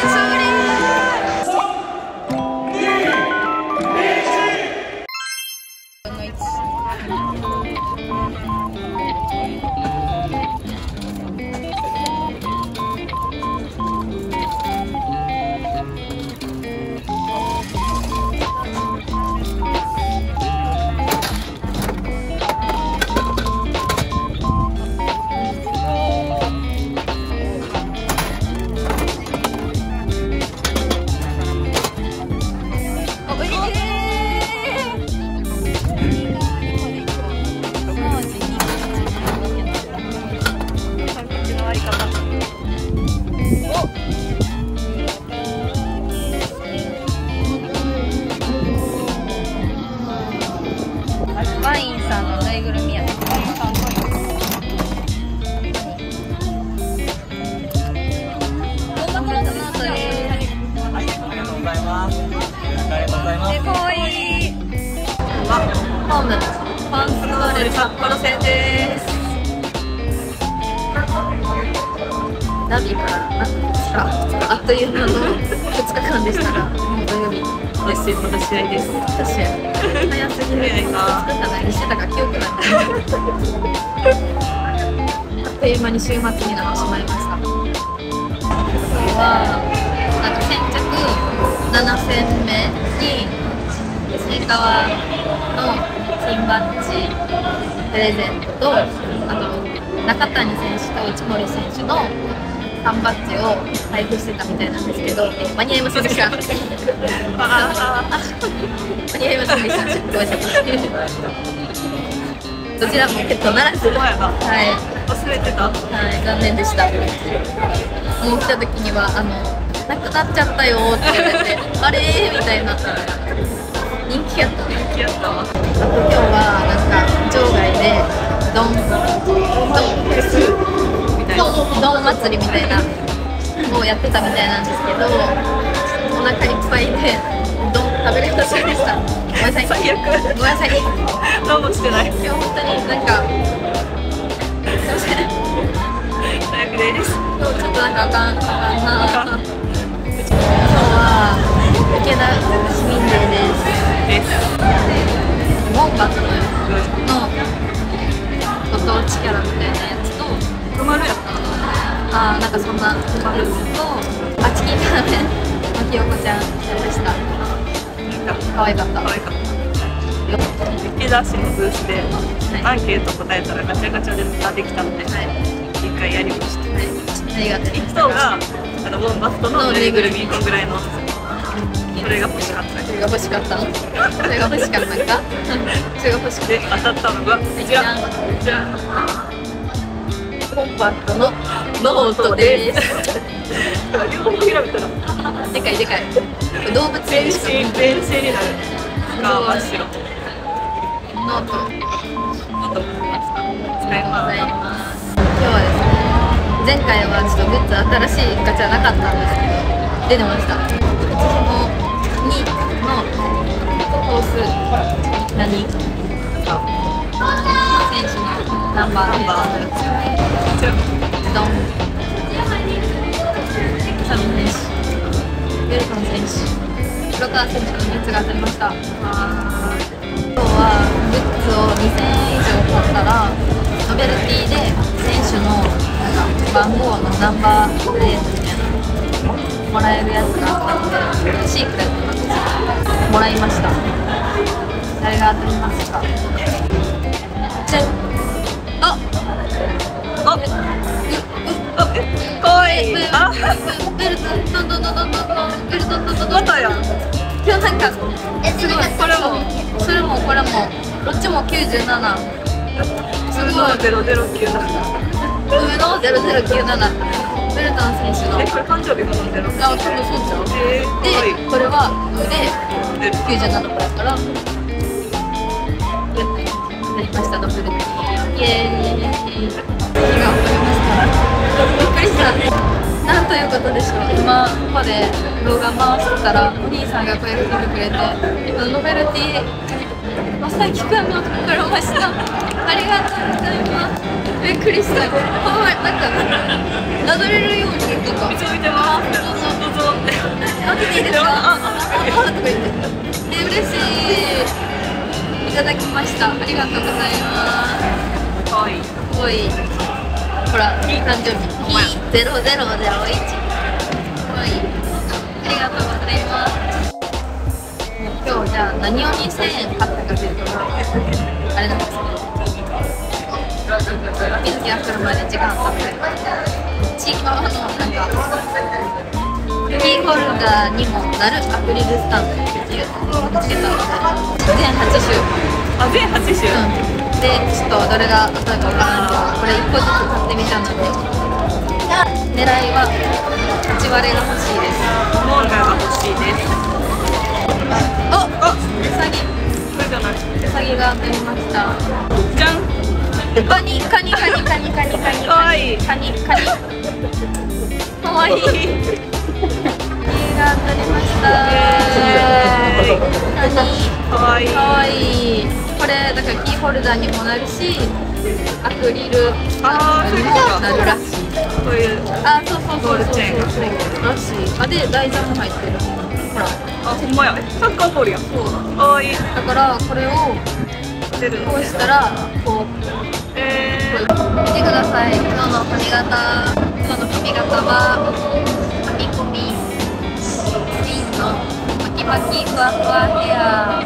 ワインさんのぬいぐるみや。 ありがとうございます。ありがとうございます。 かわいい。ホームファンストーレ札幌線です。ナビからあっという間の2日間でしたが、もう土曜日私また試合です。 早すぎる。作った何してたか記憶ない。あっという間に週末になってしまいました。今日は先着7戦目に蝉川の新バッジプレゼントと、あと中谷選手と内森選手の缶バッジを配布してたみたいなんですけど、間に合いませんでした。間に合いませんでした。ごめんなさい。どちらもゲットならず。はい。 忘れてた。 はい、残念でした。もう来た時にはなくなっちゃったよって言われて、あれみたいな。人気やった。 人気やったわ。 あと今日はなんか場外でドンフェスみたいな、ドン祭りみたいなのをやってたみたいなんですけど、お腹いっぱいでドン食べれませんでした。ごめんなさい。 最悪。 ごめんなさい。 何もしてない。 今日本当になんかすいません。 最悪です。 今日ちょっとなんかあかんな。今日は池田市民デーです。ウォンバットのご当地キャラみたいなやつと、 止まるやったなんかそんなやつと、チキンラーメンのひよこちゃんでした。可愛かった。 池田市のブースでアンケート答えたらガチャガチャでできたので、一回やりました。 ありがとう。 一等がウォンバットのぬいぐるみこんぐらいの。それが欲しかった。 それが欲しかったの？それが欲しかったんか？それが欲しくて当たったのがじゃん。 コンパクトのノートです。 両方調べたらでかいでかい。動物全身になる。が真っ白。 ノート。 使います。 今日はですね、前回はちょっとグッズ新しいガチャなかったんですけど出てました。内紐2のコース何？選手のナンバードン。サム選手、ウェルトン選手、黒川選手のグッズが当たりました。今日はグッズを2000円以上買ったらノベルティで選手のなんか番号のナンバープレートみたいなもらえるやつがあって、シークレットなんですよ。もらいました。誰が当たりますか？じゃん。 かわいい。 ベルトントントントントントンベルトントントントン。 またやん。 今日なんかすごい、これもそれもこれもどっちも97。すごい。 0097。 上の0097。ベルトン選手の。 これ誕生日も飲んでる。 多分そうちゃう。で、これは上で97個やから。なりました。ノベルティ。イエーイ。火が起こりました。びっくりした。なんということでしょう。今ここで動画回してたらお兄さんが声かけてくれて、ノベルティまさきくんのところました。ありがとうございます。びっくりした。ほんまなんかなぞれるようにとか。 見てます。どうぞ。 っていいですか？とか言って。嬉しい。いただきました。ありがとうございます。 かわいい。 すごい。ほら、誕生日。0001。かわいい。ありがとうございます。今日じゃあ何を2000円買ったかというと、あれなんですけど、水木が来るまで時間経って、地域のなんか、キーホルダーにもなるアクリルスタンドっていうのをつけたので、全8種。 あ、全8種。 で、ちょっとどれが当たるかわからんけど、これ1個ずつ買ってみたので、狙いは8割が欲しいです。 モーラが欲しいです。 お、ウサギ。 これじゃない。 ウサギが当たりました。 じゃん。 カニ。かわいい。カニ。かわいい。カニが当たりました。カニ。 かわいい。 かわいい。これだからキーホルダーにもなるし、アクリルにもなるらしい。 こういう。 あ、そう。 ゴールチェーンがらしい。あ、で台座も入ってる。ほら。 あ、ほんまや。サッカーボールや。 そう。 かわいい。 だからこれを出るの。 こうしたらこう。見てください。今日の髪型は編み込みリンのパキふわふわヘア。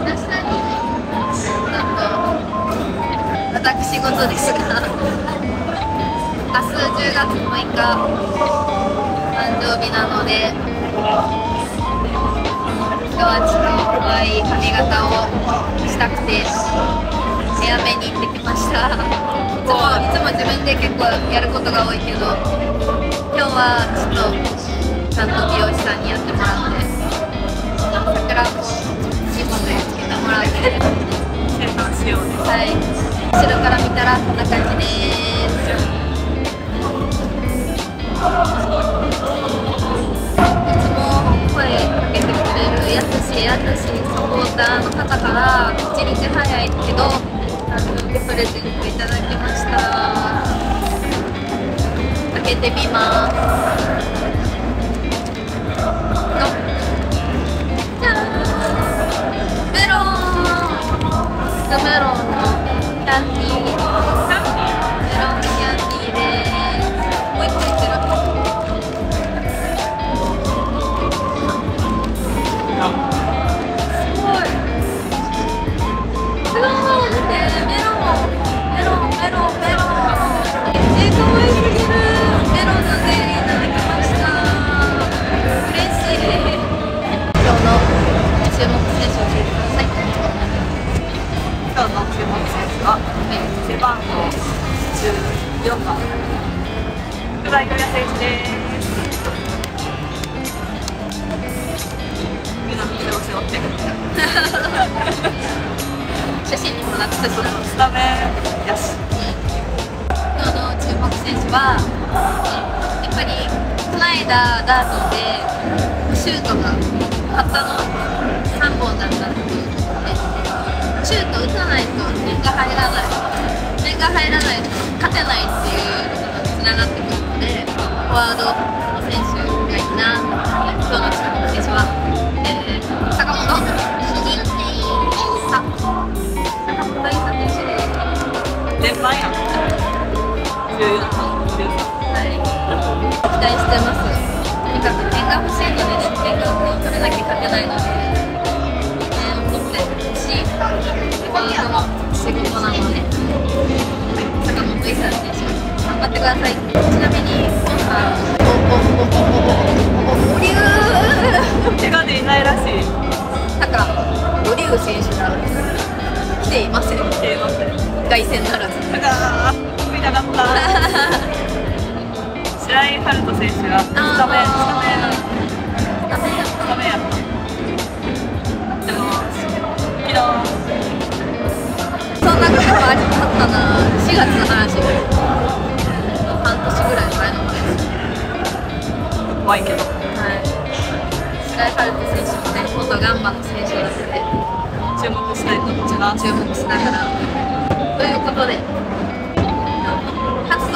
私事ですが、明日10月6日誕生日なので、今日はちょっと可愛い髪型をしたくて早めに行ってきました。いつも自分で結構やることが多いけど、今日はちょっとちゃんと美容師さんにやってもらって、桜も2本でつけてもらって洗顔しようね。 はい、後ろから見たらこんな感じです。いつも声かけてくれる優しいサポーターの方から1日早いけどプレゼントいただきました。開けてみます。じゃーん、メロンのキャンディー、メロンキャンディーです。もう一個入ってる。すごい。メロン。可愛すぎる。メロンのゼリーいただきました。嬉しい。今日の注目選手を教えてください。 今日の注目選手は背番号14番福田優也選手です。みんな見てほしいって。 写真にもなってたしな。 スタメンやし。 今日の注目選手はやっぱりこの間ダートでシュートがたったの3本だったっていうので、シュート打たないと点が入らないと勝てないっていうのがつながってくるので、フォワードの選手がいいな。今日の注目選手は、坂本大佐選手です。 連番やん。14番、13。 はい、期待してます。とにかく点が欲しいので、点を取れなきゃ勝てないので、点を取ってほしい。フォワードも仕事なので、坂本勇人選手、頑張ってください。ちなみに、 怪我でいないらしい。 なんか、ドリュー選手が来ていません。凱旋ならず。 見たかった。白井春人選手がスタメンやった。でも昨日そんなこともあったな。4月の話で半年ぐらい前の話です。 怖いけど。 はい。白井春人選手もね、元ガンバの選手なので注目したいと思います。 注目しながらということで、勝つぞ。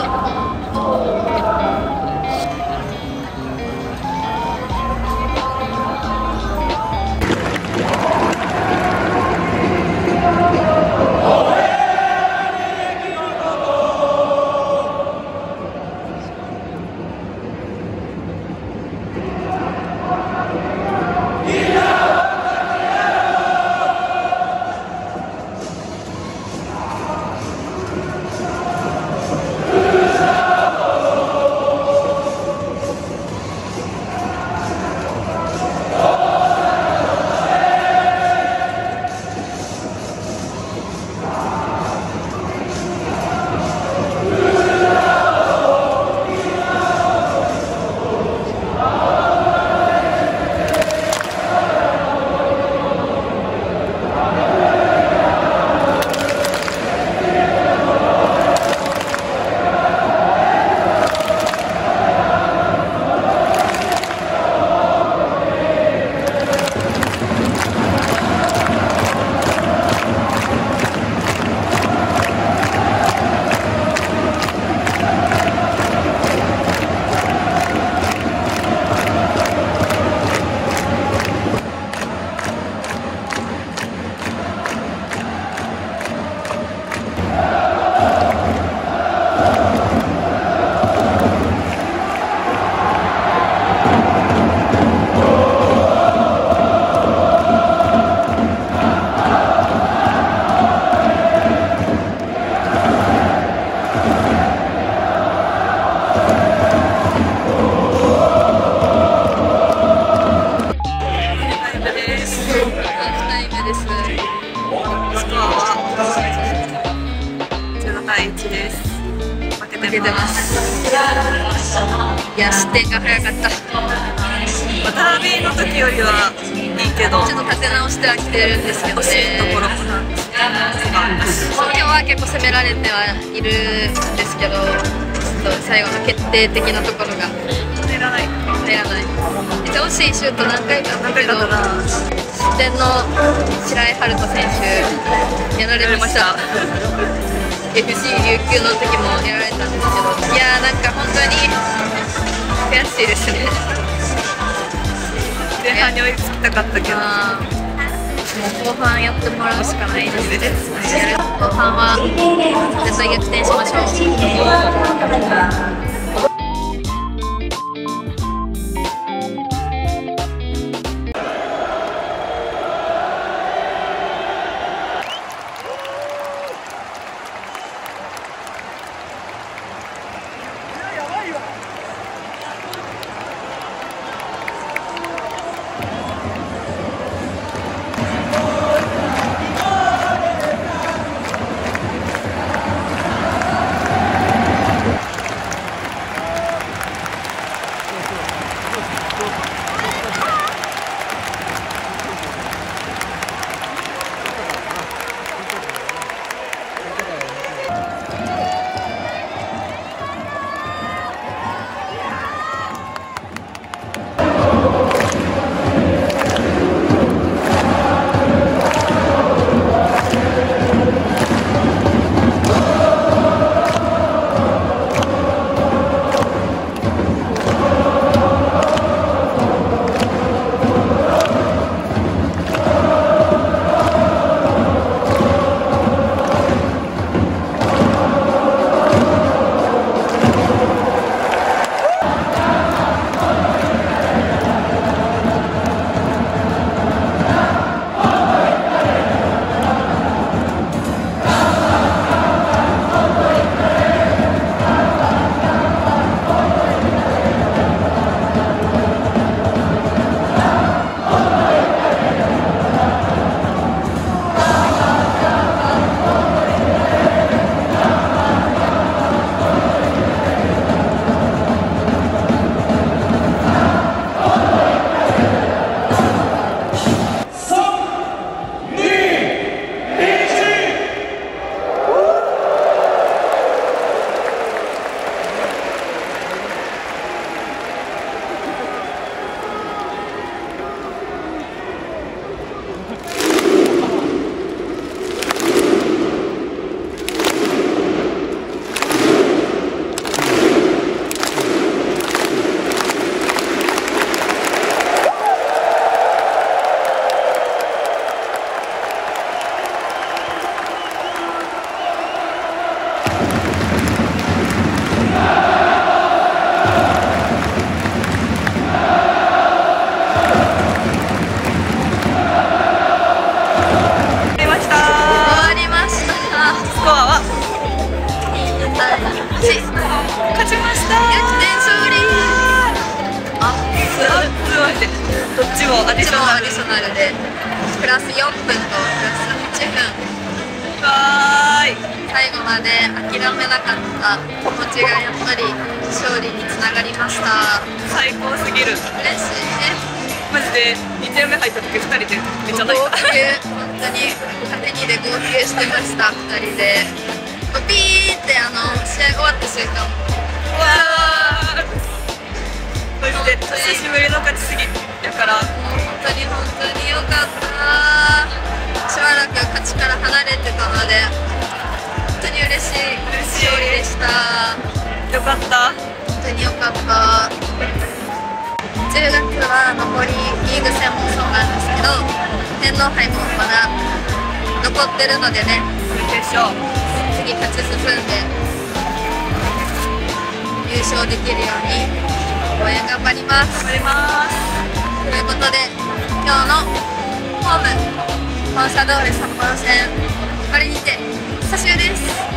いや、失点が早かった。 ダービーの時よりはいいけど、 ちょっと立て直してはきてるんですけどね。 ところも今日は結構攻められてはいるんですけど、ちょっと最後の決定的なところが入らない。 めっちゃ惜しいシュート何回かあったけど、失点の白井遥人選手やられました。FC 琉球の時もやられたんですけど、いやーなんか本当に悔しいですね。 前半に追いつきたかったけど、もう後半やってもらうしかないですね。後半は絶対逆転しましょう。 どっちもアディショナルでプラス4分とプラス8分。 わーい、 最後まで諦めなかった気持ちがやっぱり勝利につながりました。 最高すぎる。 嬉しいね。 マジで2点目入った時2人でめっちゃ泣いた。 本当に縦2で号泣してました。2人でピーって試合終わった瞬間、 うわー、そして久しぶりの勝ちすぎだから本当に良かった。しばらく勝ちから離れてたので本当に嬉しい勝利でした。 よかった、 本当によかった。10月は残りリーグ戦もそうなんですけど天皇杯もまだ残ってるのでね、 決勝次勝ち進んで優勝できるように応援頑張ります。 頑張ります。 ということで今日のホームコンサドーレ札幌戦これにて久しぶりです。